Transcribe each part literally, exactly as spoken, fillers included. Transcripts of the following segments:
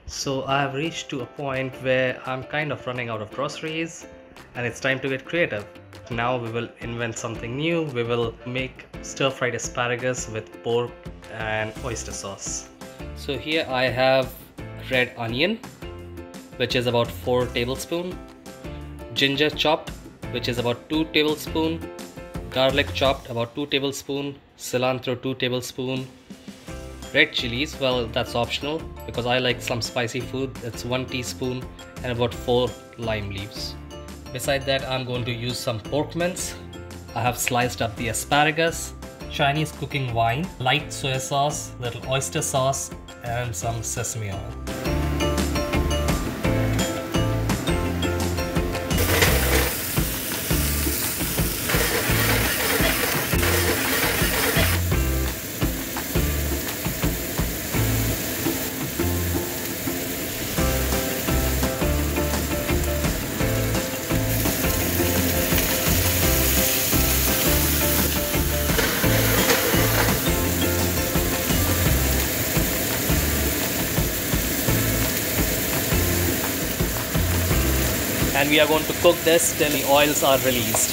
So I have reached to a point where I'm kind of running out of groceries and it's time to get creative. Now we will invent something new. We will make stir-fried asparagus with pork and oyster sauce. So here I have red onion, which is about four tablespoons, ginger chopped, which is about two tablespoons, garlic chopped about two tablespoons, cilantro two tablespoons, red chilies, well that's optional because I like some spicy food, it's one teaspoon, and about four lime leaves. Beside that I'm going to use some pork mince. I have sliced up the asparagus, Chinese cooking wine, light soy sauce, little oyster sauce, and some sesame oil. And we are going to cook this till the oils are released.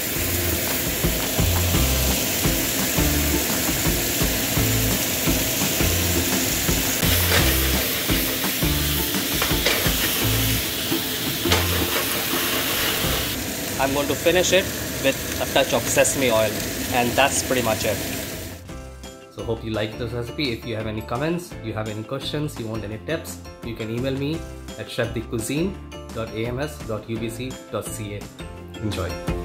I'm going to finish it with a touch of sesame oil, and that's pretty much it. So hope you like this recipe. If you have any comments, you have any questions, you want any tips, you can email me at chef de cuisine dot a m s dot u b c dot c a. Enjoy.